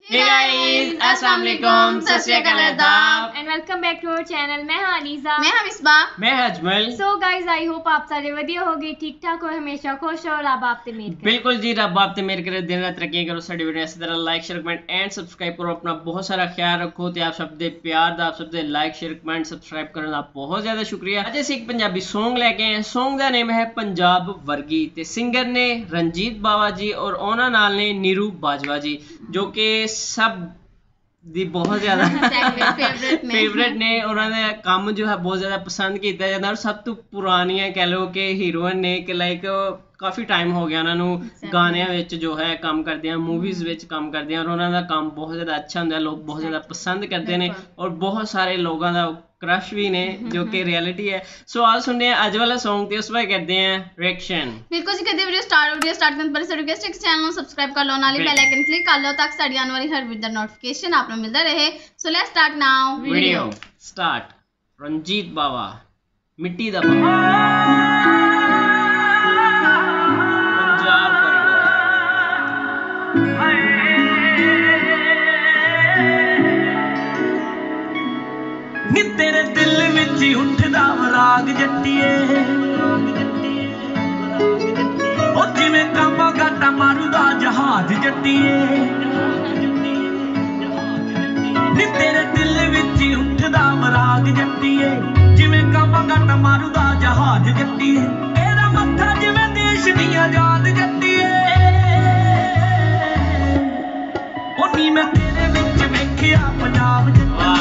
Hey guys, अस्सलाम वालेकुम, सत Sri Akal, adab and welcome back to our channel. मैं हाँ अनीसा, मैं हम इसबा, मैं Ajmal. So guys I hope आप सारे वधिया होगे, ठीक ठाक हो, हमेशा खुश हो और आप आपते मेर करें। बिल्कुल जी, रब आप ते मेरे करे दिन रात तरक्की करो। साडी वीडियो इस तरह like share comment and subscribe करो। अपना बहुत सारा ख्याल रखो ते आप सब दे प्यार दा, आप सब दे लाइक शेयर कमेंट सब्सक्राइब करने दा बहुत ज्यादा शुक्रिया। अज असीं एक पंजाबी सॉन्ग लेके आए हैं। सॉन्ग दा नेम है पंजाब वर्गी ते सिंगर ने रंजीत बावा जी और ਉਹਨਾਂ ਨਾਲ ने नीरू बाजवा जी, जो कि सब ਦੀ ਬਹੁਤ ਜ਼ਿਆਦਾ ਫੇਵਰੇਟ ਨੇ। ਉਹਨਾਂ ਦਾ ਕੰਮ ਜੋ ਹੈ ਬਹੁਤ ਜ਼ਿਆਦਾ ਪਸੰਦ ਕੀਤਾ ਜਾਂਦਾ ਔਰ ਸਭ ਤੋਂ ਪੁਰਾਣੀਆਂ ਕਹਿ ਲਓ ਕਿ ਹੀਰੋਇਨ ਨੇ ਕਿ ਲਾਈਕ ਕਾਫੀ ਟਾਈਮ ਹੋ ਗਿਆ ਉਹਨਾਂ ਨੂੰ ਗਾਣਿਆਂ ਵਿੱਚ ਜੋ ਹੈ ਕੰਮ ਕਰਦਿਆਂ, ਮੂਵੀਜ਼ ਵਿੱਚ ਕੰਮ ਕਰਦਿਆਂ ਔਰ ਉਹਨਾਂ ਦਾ ਕੰਮ ਬਹੁਤ ਜ਼ਿਆਦਾ ਅੱਛਾ ਹੁੰਦਾ, ਲੋਕ ਬਹੁਤ ਜ਼ਿਆਦਾ ਪਸੰਦ ਕਰਦੇ ਨੇ ਔਰ ਬਹੁਤ ਸਾਰੇ ਲੋਕਾਂ ਦਾ क्रश भी ने जो कि रियलिटी है। सो आज सुनने हैं आज वाला सॉन्ग ते उस पर करते हैं रिएक्शन। बिल्कुल जी, करते वीडियो स्टार्ट करने पर से रिक्वेस्ट है कि चैनल को सब्सक्राइब कर लो, नाली बेल आइकन क्लिक कर लो ताकि साडी आने वाली हर वीडियो दा नोटिफिकेशन आप लोग मिलता रहे। So let's start now video start. Ranjit Bawa मिट्टी दा बाबा पंजाब नी तेरे दिल विच उठदा राग जट्टीए, ओ जिवें कामा गाटा मारूदा जहाज जट्टीए। नी तेरे दिल विच उठदा राग जट्टीए, जिवें कामा गाटा मारूदा जहाज जट्टीए। तेरा मत्था जिवें देश दियां याद जट्टीए, ओ नी मैं तेरे विच वेखिया पंजाब जट्टीए।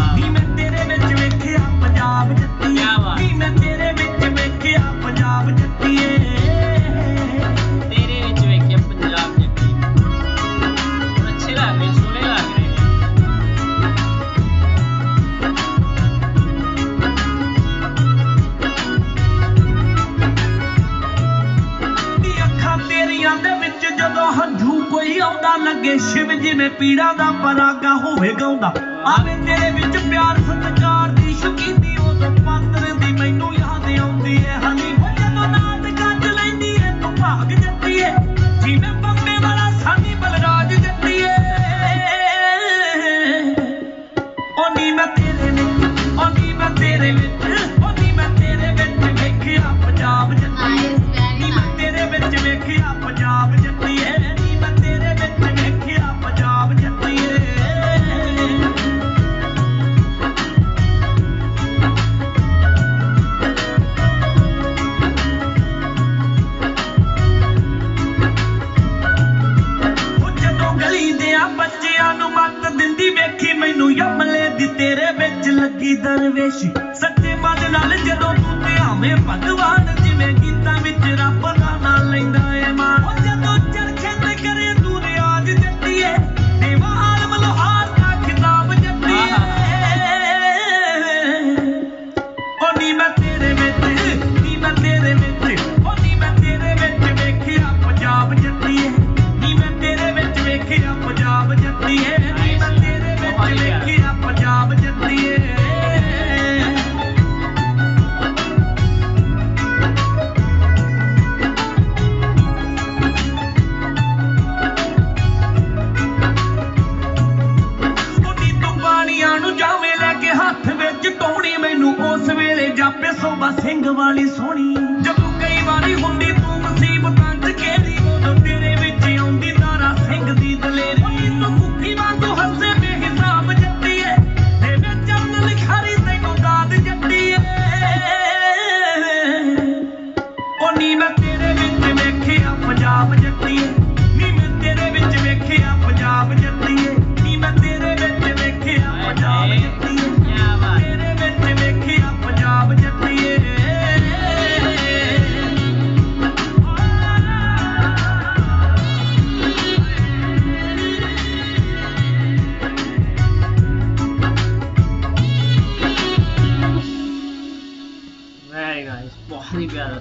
लगे शिव जिवें पीड़ा दा परागा होवे गाउंदा, आवे तेरे विच प्यार सत्कार दी शकीनी उदों पात्र दी मैनू याद आउंदी है। हनी जदों नाद गज लैंदी है तू भाग जट्टी है, जिवें बंबे वाला सानी बलराज जट्टी है। ओ नी मैं तेरे विच, ओ नी मैं तेरे विच, ओ नी मैं तेरे विच वेखिया पंजाब जट्टी है। नी मैं तेरे विच वेखिया पंजाब जट्टी है। मैनू यमले दी तेरे विच लगी दरवेशी, सच्चे मन नाल जदों तू ध्यावे भगवान, जिवें गीतां विच रब दा नाम लैंदा ए मान। जदों चरखे ते करे तू रियाज जट्टीए, देवा आलम लोहार दा खिताब जट्टीए। ओ नी मैं तेरे विच, नी मैं तेरे विच, ओ नी मैं तेरे विच वेखिया पंजाब जट्टीए। नी मैं तेरे विच वेखिया पंजाब जट्टीए। पंजाब जट्टीए। पानियां नू जावे लैके हथ विच टोणी, मैनू उस वेले जापे सोबा सिंह वाली सोहनी। जदों कई वारी हुंदी तू मुसीबतां च घेरी, उदों तेरे विच आउंदी तारा सिंह दी दलेरी। तू मुखी वांगू हंसे बेहिसाब जट्टीए, देवे चरण लिखारी तैनू दाद जट्टीए। ओ नी मैं तेरे विच वेखिया पंजाब जट्टीए, नी मैं तेरे विच वेखिया पंजाब जट्टीए। नी मैं तेरे विच वेखिया पंजाब जट्टीए, तेरे विच वेखिया पंजाब जट्टीए। वेरी नाइस, बहुत ही प्यारा।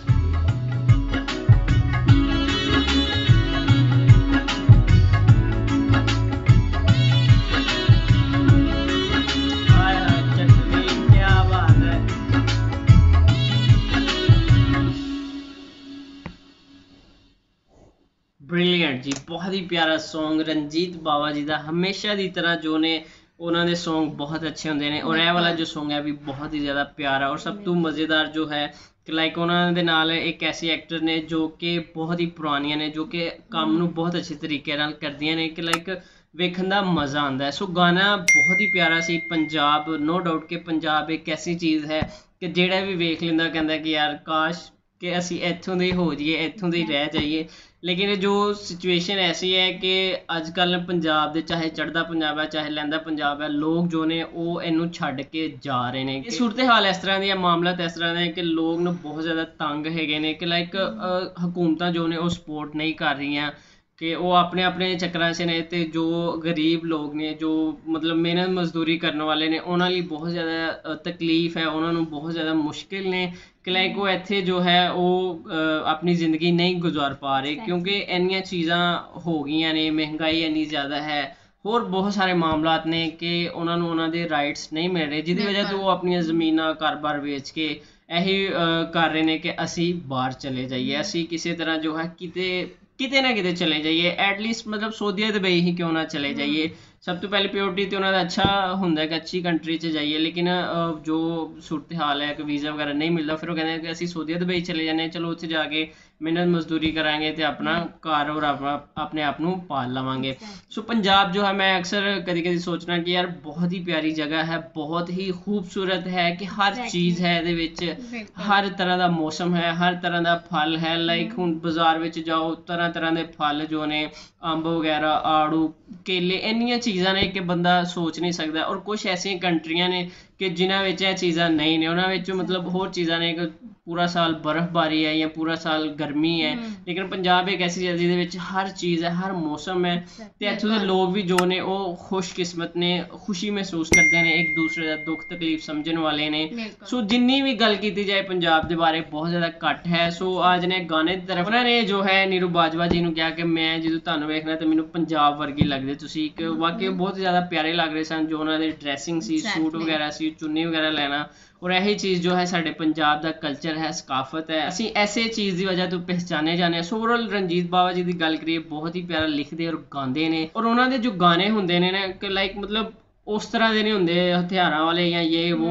ਜੀ, ਬਹੁਤ ਹੀ ਪਿਆਰਾ Song ਰਣਜੀਤ ਬਾਵਾ ਜੀ ਦਾ ਹਮੇਸ਼ਾ ਦੀ ਤਰ੍ਹਾਂ ਜੋ ਨੇ ਉਹਨਾਂ ਦੇ Song ਬਹੁਤ ਅੱਛੇ ਹੁੰਦੇ ਨੇ ਔਰ ਇਹ ਵਾਲਾ ਜੋ Song ਹੈ ਵੀ ਬਹੁਤ ਹੀ ਜ਼ਿਆਦਾ ਪਿਆਰਾ ਔਰ ਸਭ ਤੋਂ ਮਜ਼ੇਦਾਰ ਜੋ ਹੈ ਕਿ ਲਾਈਕ ਉਹਨਾਂ ਦੇ ਨਾਲ ਇੱਕ ਐਸੀ ਐਕਟਰ ਨੇ ਜੋ ਕਿ ਬਹੁਤ ਹੀ ਪੁਰਾਣੀਆਂ ਨੇ ਜੋ ਕਿ ਕੰਮ ਨੂੰ ਬਹੁਤ ਅੱਛੇ ਤਰੀਕੇ ਨਾਲ ਕਰਦੀਆਂ ਨੇ ਕਿ ਲਾਈਕ ਵੇਖਣ ਦਾ ਮਜ਼ਾ ਆਉਂਦਾ ਹੈ। ਸੋ ਗਾਣਾ ਬਹੁਤ ਹੀ ਪਿਆਰਾ ਸੀ। ਪੰਜਾਬ ਨੋ ਡਾਊਟ ਕਿ ਪੰਜਾਬ ਇੱਕ ਐਸੀ ਚੀਜ਼ ਹੈ ਕਿ ਜਿਹੜਾ ਵੀ ਵੇਖ ਲੈਂਦਾ ਕਹਿੰਦਾ ਕਿ ਯਾਰ ਕਾਸ਼ ਕਿ ਅਸੀਂ ਇੱਥੋਂ ਦੇ ਹੋ ਜਾਈਏ, ਇੱਥੋਂ ਦੇ ਰਹਿ ਜਾਈਏ। ਲੇਕਿਨ ਜੋ ਸਿਚੁਏਸ਼ਨ ਐਸੀ ਹੈ ਕਿ ਅੱਜ ਕੱਲ੍ਹ ਪੰਜਾਬ ਦੇ ਚਾਹੇ ਚੜ੍ਹਦਾ ਪੰਜਾਬ ਹੈ ਚਾਹੇ ਲਹਿੰਦਾ ਪੰਜਾਬ ਹੈ, ਲੋਕ ਜੋ ਨੇ ਉਹ ਇਹਨੂੰ ਛੱਡ ਕੇ ਜਾ ਰਹੇ ਨੇ। ਇਹ ਸੂਰਤ ਹਾਲ ਇਸ ਤਰ੍ਹਾਂ ਦੀ ਹੈ, ਮਾਮਲਾ ਇਸ ਤਰ੍ਹਾਂ ਦਾ ਹੈ ਕਿ ਲੋਕ ਨੂੰ ਬਹੁਤ ਜ਼ਿਆਦਾ ਤੰਗ ਹੈਗੇ ਨੇ ਕਿ ਲਾਈਕ ਹਕੂਮਤਾਂ ਜੋ ਨੇ ਉਹ ਸਪੋਰਟ ਨਹੀਂ ਕਰ ਰਹੀਆਂ ਕਿ ਉਹ ਆਪਣੇ ਆਪਣੇ ਚੱਕਰਾਂ 'ਚ ਨੇ ਤੇ ਜੋ ਗਰੀਬ ਲੋਕ ਨੇ ਜੋ ਮਤਲਬ ਮਿਹਨਤ ਮਜ਼ਦੂਰੀ ਕਰਨ ਵਾਲੇ ਨੇ ਉਹਨਾਂ ਲਈ ਬਹੁਤ ਜ਼ਿਆਦਾ ਤਕਲੀਫ ਹੈ, ਉਹਨਾਂ ਨੂੰ ਬਹੁਤ ਜ਼ਿਆਦਾ ਮੁਸ਼ਕਿਲ ਨੇ ਕਿ ਲਾਈਕ ਉਹ ਇੱਥੇ ਜੋ ਹੈ ਉਹ ਆਪਣੀ ਜ਼ਿੰਦਗੀ ਨਹੀਂ ਗੁਜ਼ਾਰ ਪਾ ਰਹੇ ਕਿਉਂਕਿ ਇੰਨੀਆਂ ਚੀਜ਼ਾਂ ਹੋ ਗਈਆਂ ਨੇ, ਮਹਿੰਗਾਈ ਇੰਨੀ ਜ਼ਿਆਦਾ ਹੈ, ਹੋਰ ਬਹੁਤ ਸਾਰੇ ਮਾਮਲਾਤ ਨੇ ਕਿ ਉਹਨਾਂ ਨੂੰ ਉਹਨਾਂ ਦੇ ਰਾਈਟਸ ਨਹੀਂ ਮਿਲ ਰਹੇ ਜਿਹਦੀ ਵਜ੍ਹਾ ਤੋਂ ਉਹ ਆਪਣੀਆਂ ਜ਼ਮੀਨਾਂ ਘਰ-ਬਾਰ ਵੇਚ ਕੇ ਇਹੀ ਕਰ ਰਹੇ ਨੇ ਕਿ ਅਸੀਂ ਬਾਹਰ ਚਲੇ ਜਾਈਏ, ਅਸੀਂ ਕਿਸੇ ਤਰ੍ਹਾਂ ਜੋ ਹੈ ਕਿਤੇ ਨਾ ਕਿਤੇ ਚਲੇ ਜਾਈਏ, ਐਟਲੀਸਟ ਮਤਲਬ ਸਊਦੀ ਦੁਬਈ ਹੀ ਕਿਉਂ ਨਾ ਚਲੇ ਜਾਈਏ। ਸਭ ਤੋਂ ਪਹਿਲੇ ਪ੍ਰਾਇੋਰਟੀ ਤੇ ਉਹਨਾਂ ਦਾ ਅੱਛਾ ਹੁੰਦਾ ਕਿ ਅੱਛੀ ਕੰਟਰੀ 'ਚ ਜਾਈਏ ਲੇਕਿਨ ਜੋ ਸੂਰਤ ਹਾਲ ਹੈ ਕਿ ਵੀਜ਼ਾ ਵਗੈਰਾ ਨਹੀਂ ਮਿਲਦਾ ਫਿਰ ਉਹ ਕਹਿੰਦੇ ਕਿ ਅਸੀਂ ਸਊਦੀ ਦੁਬਈ ਚਲੇ ਜਾਂਦੇ ਹਾਂ, ਚਲੋ ਉੱਥੇ ਜਾ ਕੇ ਮਿਹਨਤ ਮਜ਼ਦੂਰੀ ਕਰਾਂਗੇ ਤੇ ਆਪਣਾ ਘਰ ਔਰ ਆਪਣੇ ਆਪ ਨੂੰ ਪਾਲ ਲਵਾਂਗੇ। ਸੋ ਪੰਜਾਬ ਜੋ ਹੈ ਮੈਂ ਅਕਸਰ ਕਦੀ ਕਦੀ ਸੋਚਣਾ ਕਿ ਯਾਰ ਬਹੁਤ ਹੀ ਪਿਆਰੀ ਜਗ੍ਹਾ ਹੈ, ਬਹੁਤ ਹੀ ਖੂਬਸੂਰਤ ਹੈ ਕਿ ਹਰ ਚੀਜ਼ ਹੈ ਇਹਦੇ ਵਿੱਚ, ਹਰ ਤਰ੍ਹਾਂ ਦਾ ਮੌਸਮ ਹੈ, ਹਰ ਤਰ੍ਹਾਂ ਦਾ ਫਲ ਹੈ। ਲਾਈਕ ਹੁਣ ਬਾਜ਼ਾਰ ਵਿੱਚ ਜਾਓ ਤਰ੍ਹਾਂ ਤਰ੍ਹਾਂ ਦੇ ਫਲ ਜੋ ਨੇ ਅੰਬ ਵਗੈਰਾ, ਆੜੂ, ਕੇਲੇ, ਇੰਨੀਆਂ ਚੀਜ਼ਾਂ ਨੇ ਕਿ ਬੰਦਾ ਸੋਚ ਨਹੀਂ ਸਕਦਾ। ਔਰ ਕੁਛ ਐਸੀਆਂ ਕੰਟਰੀਆਂ ਨੇ ਕਿ ਜਿਨ੍ਹਾਂ ਵਿੱਚ ਇਹ ਚੀਜ਼ਾਂ ਨਹੀਂ ਨੇ, ਉਹਨਾਂ ਵਿੱਚ ਮਤਲਬ ਹੋਰ ਚੀਜ਼ਾਂ ਨੇ ਕਿ ਪੂਰਾ ਸਾਲ ਬਰਫ਼ਬਾਰੀ ਹੈ ਜਾਂ ਪੂਰਾ ਸਾਲ ਗਰਮੀ ਹੈ, ਲੇਕਿਨ ਪੰਜਾਬ ਇੱਕ ਐਸੀ ਜਗ੍ਹਾ ਜਿਹਦੇ ਵਿੱਚ ਹਰ ਚੀਜ਼ ਹੈ, ਹਰ ਮੌਸਮ ਹੈ ਤੇ ਇੱਥੋਂ ਦੇ ਲੋਕ ਵੀ ਜੋ ਨੇ ਉਹ ਖੁਸ਼ਕਿਸਮਤ ਨੇ, ਖੁਸ਼ੀ ਮਹਿਸੂਸ ਕਰਦੇ ਨੇ, ਇੱਕ ਦੂਸਰੇ ਦਾ ਦੁੱਖ ਤਕਲੀਫ ਸਮਝਣ ਵਾਲੇ ਨੇ। ਸੋ ਜਿੰਨੀ ਵੀ ਗੱਲ ਕੀਤੀ ਜਾਏ ਪੰਜਾਬ ਦੇ ਬਾਰੇ ਬਹੁਤ ਜ਼ਿਆਦਾ ਘੱਟ ਹੈ। ਸੋ ਅੱਜ ਨੇ ਗਾਣੇ ਦੀ ਤਰਫ ਉਹਨਾਂ ਨੇ ਜੋ ਹੈ ਨੀਰੂ ਬਾਜਵਾ ਜੀ ਨੂੰ ਕਿਹਾ ਕਿ ਮੈਂ ਜਦੋਂ ਤੁਹਾਨੂੰ ਵੇਖਣਾ ਤੇ ਮੈਨੂੰ ਪੰਜਾਬ ਵਰਗੀ ਲੱਗਦੇ ਤੁਸੀਂ, ਕਿ ਵਾਕਈ ਬਹੁਤ ਜ਼ਿਆਦਾ ਪਿਆਰੇ ਲੱਗ ਰਹੇ ਸਨ ਜੋ ਉਹਨਾਂ ਦੇ ਡਰੈਸਿੰਗ ਸੀ, ਸੂਟ ਵਗੈਰਾ ਸੀ, ਚੁੰਨੀ ਵਗੈਰਾ ਲੈਣਾ ਔਰ ਇਹੀ ਚੀਜ਼ ਜੋ ਹੈ ਸਾਡੇ ਪੰਜਾਬ ਦਾ ਕਲਚਰ ਹੈ, ਸਕਾਫਤ ਹੈ, ਅਸੀਂ ਐਸੇ ਚੀਜ਼ ਦੀ ਵਜ੍ਹਾ ਤੋਂ ਪਹਿਚਾਨੇ ਜਾਂਦੇ ਹਾਂ। ਸੋ ਓਵਰਆਲ ਰਣਜੀਤ ਬਾਵਾ ਜੀ ਦੀ ਗੱਲ ਕਰੀਏ ਬਹੁਤ ਹੀ ਪਿਆਰਾ ਲਿਖਦੇ ਔਰ ਗਾਉਂਦੇ ਨੇ ਔਰ ਉਹਨਾਂ ਦੇ ਜੋ ਗਾਣੇ ਹੁੰਦੇ ਨੇ ਨਾ ਕਿ ਲਾਈਕ ਮਤਲਬ ਉਸ ਤਰ੍ਹਾਂ ਦੇ ਨਹੀਂ ਹੁੰਦੇ ਹਥਿਆਰਾਂ ਵਾਲੇ ਜਾਂ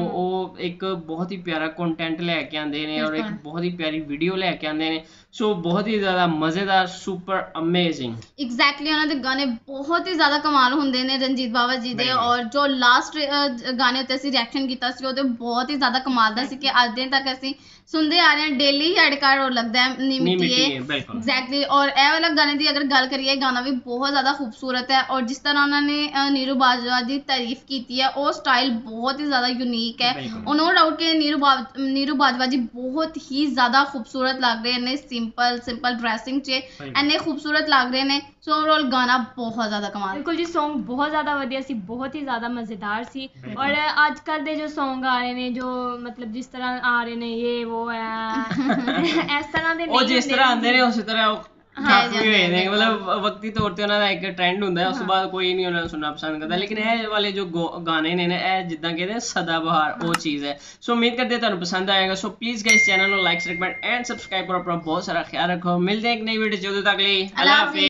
ਉਹ ਇੱਕ ਬਹੁਤ ਹੀ ਪਿਆਰਾ ਕੰਟੈਂਟ ਲੈ ਕੇ ਆਉਂਦੇ ਨੇ ਔਰ ਇੱਕ ਬਹੁਤ ਹੀ ਪਿਆਰੀ ਵੀਡੀਓ ਲੈ ਕੇ ਆਉਂਦੇ ਨੇ। ਸੋ ਬਹੁਤ ਹੀ ਜ਼ਿਆਦਾ ਮਜ਼ੇਦਾਰ, ਸੁਪਰ ਅਮੇਜ਼ਿੰਗ। ਐਗਜ਼ੈਕਟਲੀ ਉਹਨਾਂ ਦੇ ਗਾਣੇ ਬਹੁਤ ਹੀ ਜ਼ਿਆਦਾ ਕਮਾਲ ਹੁੰਦੇ ਨੇ ਰਣਜੀਤ ਬਾਵਾ ਜੀ ਦੇ ਔਰ ਜੋ ਲਾਸਟ ਗਾਣੇ ਉੱਤੇ ਅਸੀਂ ਰਿਐਕਸ਼ਨ ਕੀਤਾ ਸੀ ਉਹਦੇ ਬਹੁਤ ਹੀ ਜ਼ਿਆਦਾ ਕਮਾਲ ਦਾ ਸੀ ਕਿ ਅੱਜ ਦਿਨ ਤੱਕ ਅਸੀਂ ਸੁਣਦੇ ਆ ਰਹੇ ਹਾਂ, ਡੇਲੀ ਹੀ ਹੈਡ ਕਾਰਡ ਔਰ ਲੱਗਦਾ ਹੈ ਨੀ ਮਿੱਟੀਏ। ਐਗਜ਼ੈਕਟਲੀ ਔਰ ਇਹ ਵਾਲਾ ਗਾਣੇ ਦੀ ਅਗਰ ਗੱਲ ਕਰੀਏ, ਗਾਣਾ ਵੀ ਬਹੁਤ ਜ਼ਿਆਦਾ ਖੂਬਸੂਰਤ ਹੈ ਔਰ ਜਿਸ ਤਰ੍ਹਾਂ ਉਹਨਾਂ ਨੇ ਨੀਰੂ ਬਾਜਵਾ ਦੀ ਤਾਰੀਫ ਕੀਤੀ ਹੈ ਉਹ ਸਟਾਈਲ ਬਹੁਤ ਹੀ ਜ਼ਿਆਦਾ ਯੂਨੀਕ ਹੈ। ਨੋ ਡਾਊਟ ਕਿ ਨੀਰੂ ਬਾਜਵਾ ਜੀ ਬਹੁਤ ਹੀ ਜ਼ਿਆਦਾ ਖੂਬਸੂਰਤ ਲੱਗ ਰਹੇ ਨੇ, ਸਿੰਪਲ ਡਰੈਸਿੰਗ 'ਚ ਇੰਨੇ ਖੂਬਸੂਰਤ ਲੱਗ ਰਹੇ ਨੇ। ਸੋ ਓਵਰਆਲ ਗਾਣਾ ਬਹੁਤ ਜ਼ਿਆਦਾ ਕਮਾਲ। ਬਿਲਕੁਲ ਜੀ, Song ਬਹੁਤ ਜ਼ਿਆਦਾ ਵਧੀਆ ਸੀ, ਬਹੁਤ ਹੀ ਜ਼ਿਆਦਾ ਮਜ਼ੇਦਾਰ ਸੀ। ਔਰ ਅੱਜ ਕੱਲ੍ਹ ਦੇ ਜੋ Song ਆ ਰਹੇ ਨੇ ਜੋ ਮਤਲਬ ਜਿਸ ਤਰ੍ਹਾਂ ਆ ਰਹੇ ਨੇ ਇਹ ਉਹ ਹੈ ਇਸ ਤਰ੍ਹਾਂ ਦੇ ਉਹ ਜਿਸ ਤਰ੍ਹਾਂ ਆਉਂਦੇ ਨੇ ਉਸੇ ਤਰ੍ਹਾਂ ਉਹ ਹੋਏ ਨੇ, ਮਤਲਬ ਵਕਤੀ ਤੌਰ ਤੇ ਉਹਨਾਂ ਦਾ ਇੱਕ ਟ੍ਰੈਂਡ ਹੁੰਦਾ, ਉਸ ਤੋਂ ਬਾਅਦ ਕੋਈ ਨਹੀਂ ਉਹਨਾਂ ਨੂੰ ਸੁਣਨਾ ਪਸੰਦ ਕਰਦਾ। ਲੇਕਿਨ ਇਹ ਵਾਲੇ ਜੋ ਗਾਣੇ ਨੇ ਨਾ ਇਹ ਜਿੱਦਾਂ ਕਹਿੰਦੇ ਸਦਾ ਬਹਾਰ ਉਹ ਚੀਜ਼ ਹੈ। ਸੋ ਉਮੀਦ ਕਰਦੇ ਤੁਹਾਨੂੰ ਪਸੰਦ ਆਏਗਾ। ਸੋ ਪਲੀਜ਼ ਗਾਇਸ ਚੈਨਲ ਨੂੰ ਲਾਈਕ, ਕਮੈਂਟ ਐਂਡ ਸਬਸਕ੍ਰਾਈਬ ਕਰੋ। ਆਪਣਾ ਬਹੁਤ ਸਾਰਾ ਖਿਆਲ ਰੱਖੋ। ਮਿਲਦੇ ਹਾਂ ਇੱਕ ਨਈ ਵੀਡੀਓ 'ਚ, ਉਦੋਂ ਤੱਕ ਲਈ ਅੱਲਾ ਹਾਫਿਜ਼।